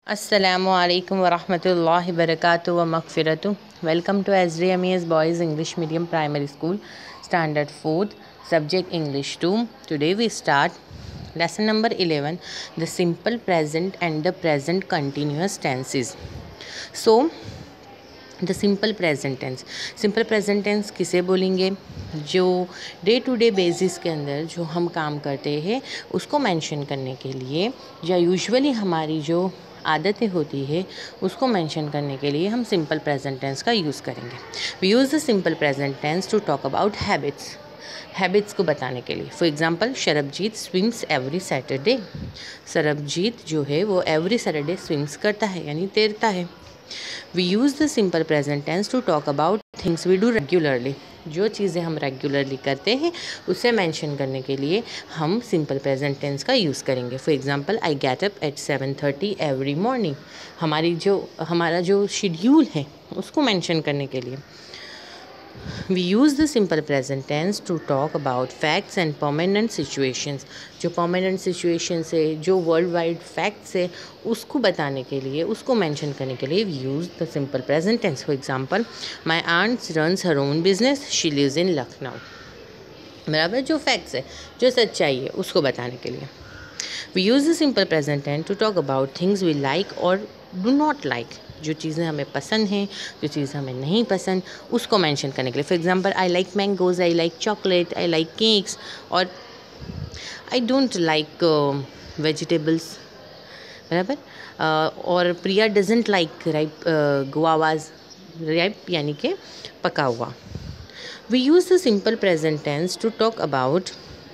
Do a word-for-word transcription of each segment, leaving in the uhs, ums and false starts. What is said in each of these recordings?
अस्सलामु अलैकुम वरहमतुल्लाहि वबरकातुहू व मग़फ़िरतुहू। Welcome to S D M E S boys English medium primary school, standard fourth, subject English two. Today we start lesson number eleven, the simple present and the present continuous tenses. So the simple present tense, simple present tense किसे बोलेंगे? जो day to day basis के अंदर जो हम काम करते हैं उसको मेंशन करने के लिए, या यूजुअली हमारी जो आदतें होती है उसको मेंशन करने के लिए हम सिंपल प्रेजेंट टेंस का यूज़ करेंगे। We use the simple present tense to talk about habits, habits को बताने के लिए। For example, Sarabjit swims every Saturday. Sarabjit जो है वो एवरी सैटरडे स्विम्स करता है, यानी तैरता है। We use the simple present tense to talk about things we do regularly. जो चीज़ें हम रेगुलरली करते हैं उसे मेंशन करने के लिए हम सिंपल प्रेजेंट टेंस का यूज़ करेंगे। For example, I get up at seven thirty every morning. हमारी जो हमारा जो शेड्यूल है उसको मेंशन करने के लिए। We use the simple present tense to talk about facts and permanent situations. जो permanent situations है, जो वर्ल्ड वाइड फैक्ट्स है, उसको बताने के लिए, उसको मेंशन करने के लिए we use the simple present tense. For example, my aunt runs her own business. She lives in Lucknow. बराबर, जो फैक्ट्स है, जो सच्चाई है, उसको बताने के लिए we use the simple present tense to talk about things we like or do not like. जो चीज़ें हमें पसंद हैं, जो चीज़ हमें नहीं पसंद, उसको मेंशन करने के लिए। For example, I like mangoes, I like chocolate, I like cakes, और आई डोंट लाइक वेजिटेबल्स। बराबर। uh, और Priya doesn't like ripe guavas, ripe यानी कि पका हुआ। We use the simple present tense to talk about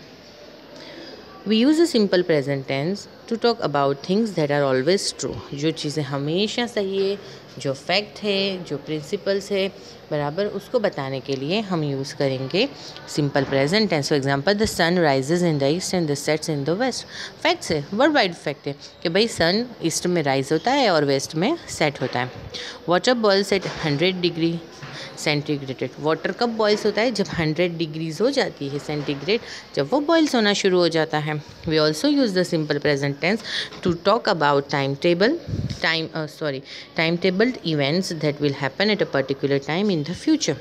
we use the simple present tense to talk about things that are always true. जो चीज़ें हमेशा सही है, जो फैक्ट है, जो प्रिंसिपल्स है, बराबर, उसको बताने के लिए हम यूज़ करेंगे simple present tense. For example, the sun rises in the east and the sets in the west. Facts है, वर्ल्ड वाइड फैक्ट है कि भाई सन ईस्ट में राइज होता है और वेस्ट में सेट होता है। Water boils at hundred degree centigrade. Water कब बॉइल्स होता है? जब हंड्रेड डिग्रीज हो जाती है सेंटीग्रेड, जब वो बॉइल्स होना शुरू हो जाता है। We also use the simple present tense to talk about time table time sorry time tabled events that will happen at a particular time in the future.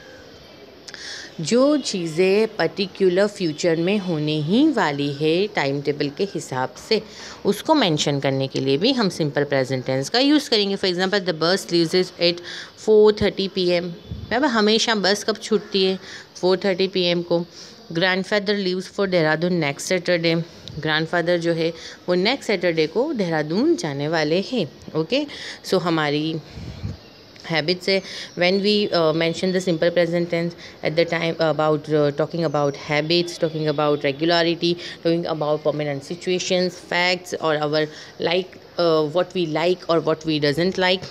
जो चीज़ें पर्टिकुलर फ्यूचर में होने ही वाली है टाइम टेबल के हिसाब से, उसको मेंशन करने के लिए भी हम सिंपल प्रेजेंट टेंस का यूज़ करेंगे। For example, the bus leaves at four thirty P M. बराबर, हमेशा बस कब छूटती है? फोर थर्टी पी एम को। Grandfather leaves for Dehradun next Saturday. Grandfather जो है वो नेक्स्ट सैटरडे को देहरादून जाने वाले हैं। ओके, सो हमारी habits है when we uh, mention the simple present tense at the time about uh, talking about habits, talking about regularity, talking about permanent situations, facts, or our like uh, what we like or what we doesn't like,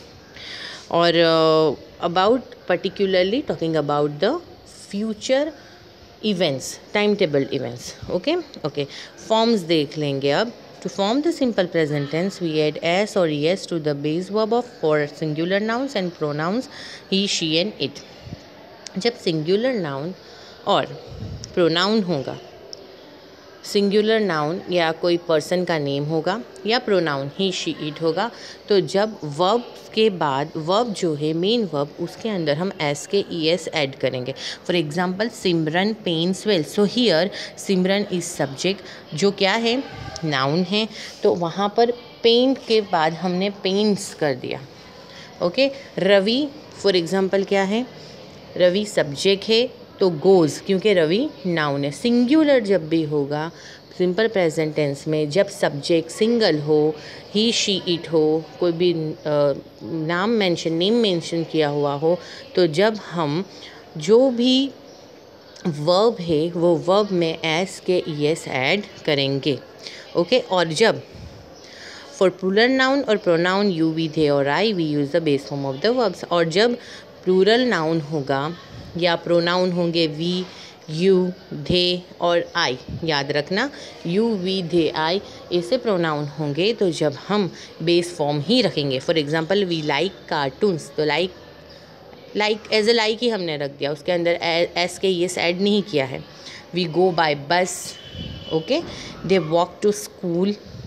or uh, about particularly talking about the future events, timetable events. Okay, okay, forms देख लेंगे अब। To form the simple present tense, we add s or es to the base verb of for singular nouns and pronouns he, she and it. जब singular noun और pronoun होगा, singular noun या कोई person का name होगा या pronoun he, she, it होगा, तो जब वर्ब के बाद वर्ब जो है मेन वर्ब, उसके अंदर हम एस के ई एस ऐड करेंगे। For example, Simran paints well. So here Simran is subject, जो क्या है? नाउन है, तो वहाँ पर पेंट के बाद हमने पेंट्स कर दिया। ओके, रवि फॉर एग्जांपल क्या है? रवि सब्जेक्ट है, तो गोज़, क्योंकि रवि नाउन है। सिंगुलर जब भी होगा सिंपल प्रेजेंट टेंस में, जब सब्जेक्ट सिंगल हो, ही, शी, इट हो, कोई भी आ, नाम मेंशन नेम मेंशन किया हुआ हो, तो जब हम जो भी वर्ब है वो वर्ब में एस के ई एस ऐड करेंगे। ओके, और जब फॉर प्लूरल नाउन और प्रोनाउन यू, वी, दे और I, we use the base form of the verbs. और जब प्लूरल नाउन होगा या प्रोनाउन होंगे वी, यू, दे और आई, याद रखना यू, वी, दे, आई ऐसे प्रोनाउन होंगे, तो जब हम बेस फॉर्म ही रखेंगे। For example, we like cartoons, तो like like as a like ही हमने रख दिया, उसके अंदर एस के ये ऐड नहीं किया है। We go by bus. Okay, they walk to school,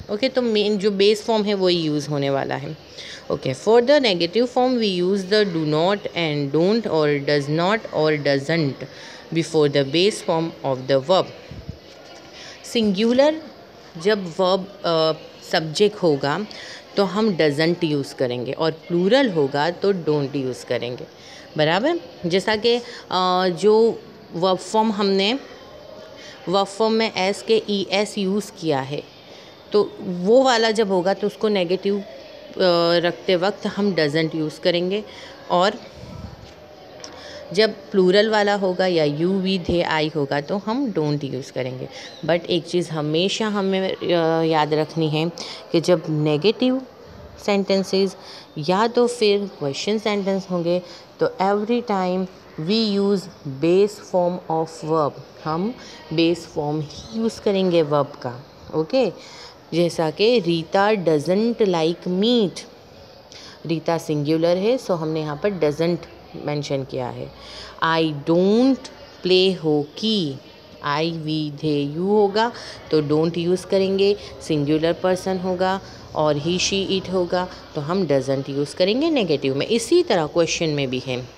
okay, तो मेन जो बेस फॉर्म है वही यूज़ होने वाला है। Okay, for the negative form we use the do not and don't और डज नॉट और doesn't before the base form of the verb. Singular जब वर्ब सब्जेक्ट होगा तो हम डजंट यूज़ करेंगे और प्लूरल होगा तो डोंट यूज़ करेंगे, बराबर। जैसा कि जो वर्ब फॉर्म हमने वर्ब फॉर्म में एस के ई एस यूज़ किया है, तो वो वाला जब होगा तो उसको नेगेटिव रखते वक्त हम डजंट यूज़ करेंगे, और जब प्लूरल वाला होगा या यू वी दे आई होगा तो हम डोंट यूज़ करेंगे। बट एक चीज़ हमेशा हमें याद रखनी है कि जब नेगेटिव सेंटेंसेस या तो फिर क्वेश्चन सेंटेंस होंगे तो every time we use base form of verb, हम बेस फॉर्म ही यूज़ करेंगे वर्ब का। ओके, जैसा कि Rita doesn't like meat, Rita singular है सो हमने यहाँ पर डजंट मेंशन किया है। I don't play hockey, I we they you होगा तो डोंट यूज़ करेंगे, सिंगुलर पर्सन होगा और ही शी इट होगा तो हम डजंट यूज़ करेंगे नेगेटिव में। इसी तरह क्वेश्चन में भी है,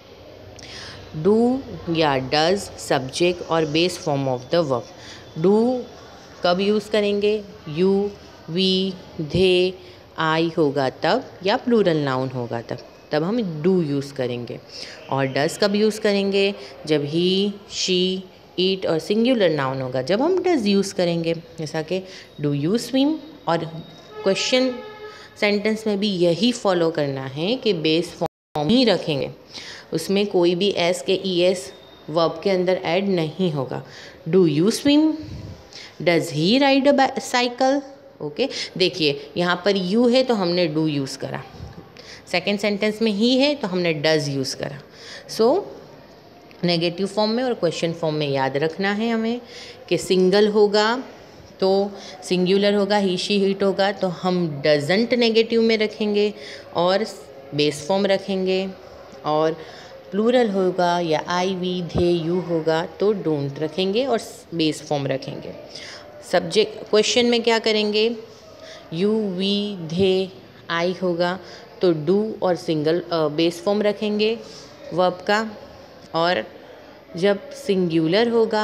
डू या डज सब्जेक्ट और base form of the verb. Do कब यूज़ करेंगे, यू वी दे आई होगा तब, या प्लूरल नाउन होगा तब तब हम डू यूज़ करेंगे। और डज कब यूज़ करेंगे, जब ही शी ईट और सिंगुलर नाउन होगा जब हम डज यूज़ करेंगे। जैसा कि डू यू स्विम, और क्वेश्चन सेंटेंस में भी यही फॉलो करना है कि बेस फॉर्म ही रखेंगे, उसमें कोई भी एस के ई एस वर्ब के अंदर ऐड नहीं होगा। Do you swim, does he ride a cycle. Okay, देखिए यहाँ पर यू है तो हमने डू यूज़ करा, सेकेंड सेंटेंस में ही है तो हमने डज यूज़ करा। सो नेगेटिव फॉर्म में और क्वेश्चन फॉर्म में याद रखना है हमें कि सिंगल होगा तो सिंगुलर होगा, ही शी हिट होगा तो हम डजंट नेगेटिव में रखेंगे और बेस फॉर्म रखेंगे, और प्लूरल होगा या आई वी दे यू होगा तो डोंट रखेंगे और बेस फॉर्म रखेंगे। सब्जेक्ट क्वेश्चन में क्या करेंगे, यू वी दे आई होगा तो डू और सिंगल बेस फॉर्म रखेंगे वर्ब का, और जब सिंगुलर होगा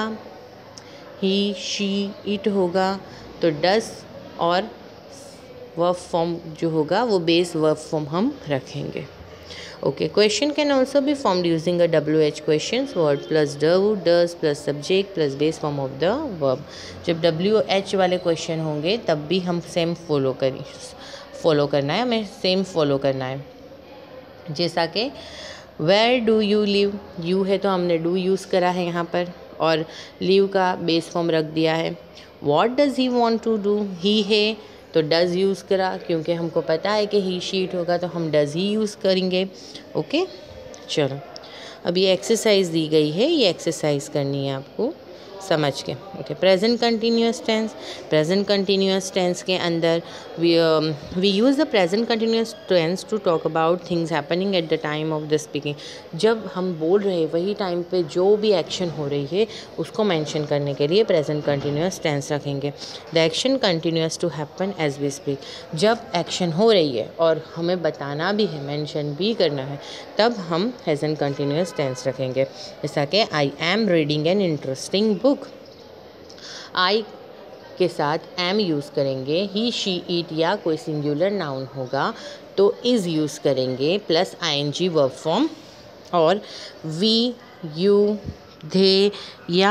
ही शी इट होगा तो डस और वर्ब फॉर्म जो होगा वो बेस वर्ब फॉर्म हम रखेंगे। ओके, question can also be formed using a W H question, word plus do does plus subject plus base form of the verb. जब डब्ल्यू एच वाले क्वेश्चन होंगे तब भी हम सेम फॉलो करें फॉलो करना है हमें सेम फॉलो करना है। जैसा कि where do you live, you है तो हमने डू यूज़ करा है यहाँ पर, और लिव का बेस फॉर्म रख दिया है। What does he want to do, he है तो डज़ यूज़ करा, क्योंकि हमको पता है कि ही शीट होगा तो हम डज़ ही यूज़ करेंगे। ओके, चलो अब ये एक्सरसाइज दी गई है, ये एक्सरसाइज करनी है आपको समझ के। Okay, present continuous tense, present continuous tense के अंदर we we use the present continuous tense to talk about things happening at the time of the speaking. जब हम बोल रहे हैं वही टाइम पे जो भी एक्शन हो रही है उसको मेंशन करने के लिए प्रेजेंट कंटिन्यूअस टेंस रखेंगे। The action continuous to happen as we speak, जब एक्शन हो रही है और हमें बताना भी है, मेंशन भी करना है, तब हम प्रेजेंट कंटिन्यूअस टेंस रखेंगे। जैसा कि I am reading an interesting book, I के साथ एम यूज़ करेंगे, ही शी इट या कोई सिंगुलर नाउन होगा तो इज़ यूज़ करेंगे plus I N G verb form, और वी यू दे या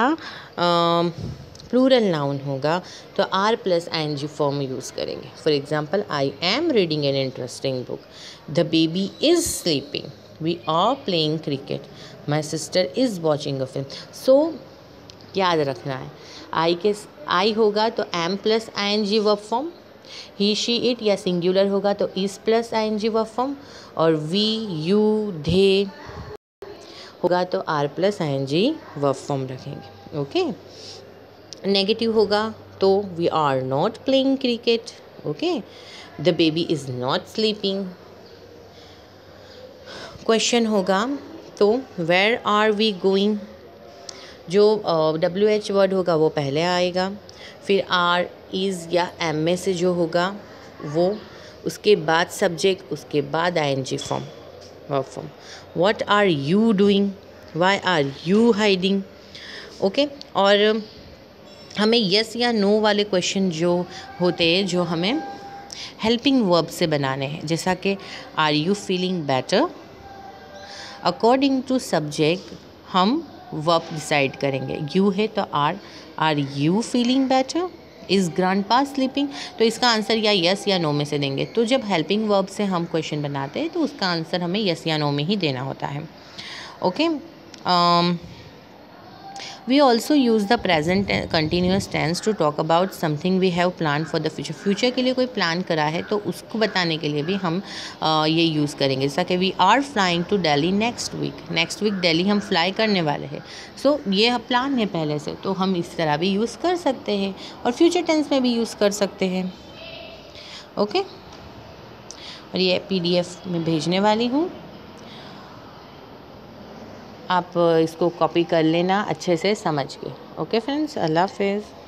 प्लूरल नाउन होगा तो are plus I N G form use करेंगे। For example, I am reading an interesting book, the baby is sleeping, we are playing cricket, my sister is watching a film. So याद रखना है, I के I होगा तो am plus I N G verb form, he she it या singular होगा तो is plus I N G verb form, और वी यू दे होगा तो are plus I N G verb form रखेंगे। ओके, नेगेटिव होगा तो we are not playing cricket. Okay, the baby is not sleeping. Question होगा तो where are we going, जो W H word होगा वो पहले आएगा, फिर आर इज़ या एम में से जो होगा वो, उसके बाद सब्जेक्ट, उसके बाद I N G form, verb form. What are you doing, why are you hiding. Okay, और हमें यस या नो वाले क्वेश्चन जो होते हैं जो हमें हेल्पिंग वर्ब से बनाने हैं, जैसा कि are you feeling better. According to subject हम वर्ब डिसाइड करेंगे। यू है तो are, are you feeling better. Is grandpa sleeping, तो इसका आंसर या यस या नो में से देंगे। तो जब हेल्पिंग वर्ब से हम क्वेश्चन बनाते हैं तो उसका आंसर हमें यस या नो में ही देना होता है। Okay, we also use the present continuous tense to talk about something we have plan for the future. Future के लिए कोई प्लान करा है तो उसको बताने के लिए भी हम uh, ये यूज़ करेंगे। जैसा कि we are flying to Delhi next week, next week Delhi हम फ्लाई करने वाले हैं। सो so, ये प्लान है पहले से, तो हम इस तरह भी यूज़ कर सकते हैं और फ्यूचर टेंस में भी यूज़ कर सकते हैं। Okay okay? और ये पी डी एफ में भेजने वाली हूँ, आप इसको कॉपी कर लेना अच्छे से समझ के। ओके फ्रेंड्स, अल्लाह हाफ़िज़।